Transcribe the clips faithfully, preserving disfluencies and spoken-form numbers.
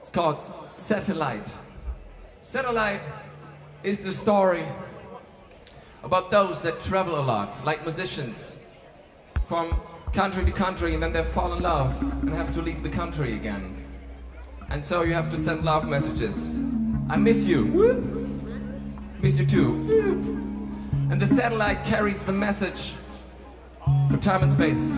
It's called Satellite. Satellite is the story about those that travel a lot, like musicians, from country to country, and then they fall in love and have to leave the country again. And so you have to send love messages. I miss you. Whoop. Miss you too. Whoop. And the satellite carries the message for time and space.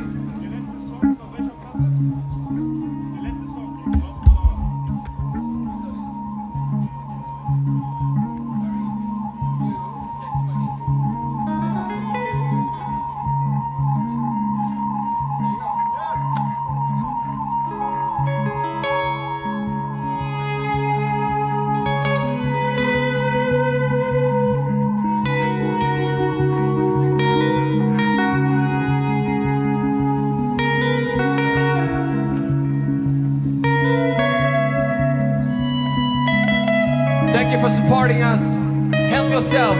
Thank you for supporting us. Help yourself.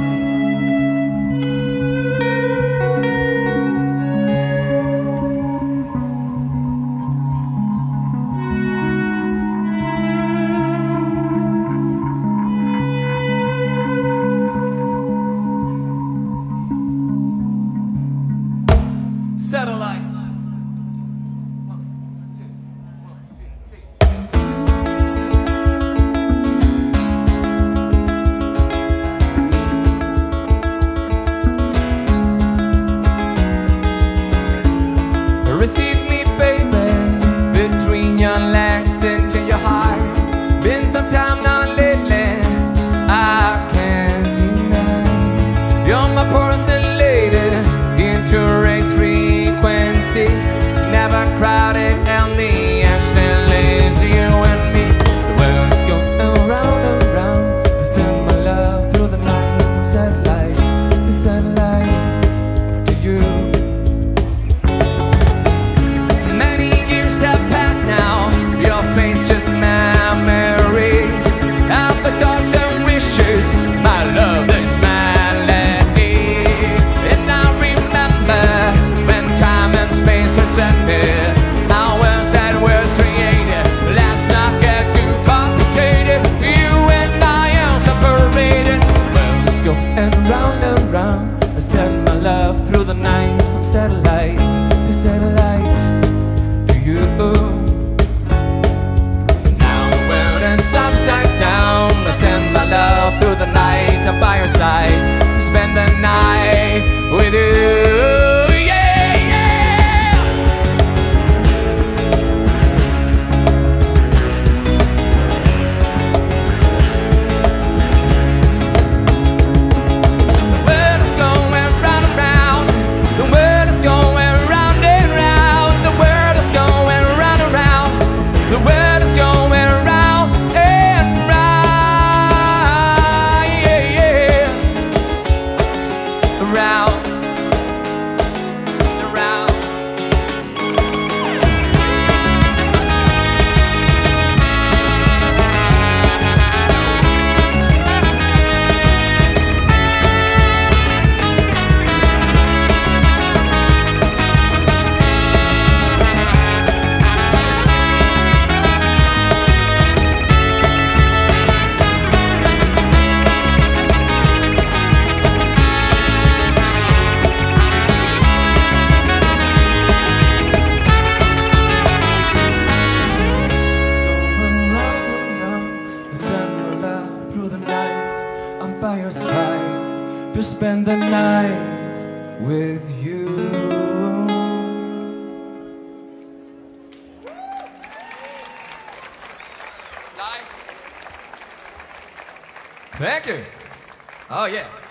Satellite. Receive me, baby, between your legs into your heart. Been some time now lately, I can't deny. You're my porcelated inter-race frequency, never crowded, and the ash that leaves you and me. The world's going around and around. I send my love through the night from satellite to satellite to you. Through the night from satellite to satellite to you. Now the world is upside down. I send my love through the night. I'm by your side to spend the night with you. By your side to spend the night with you. Thank you. Oh yeah.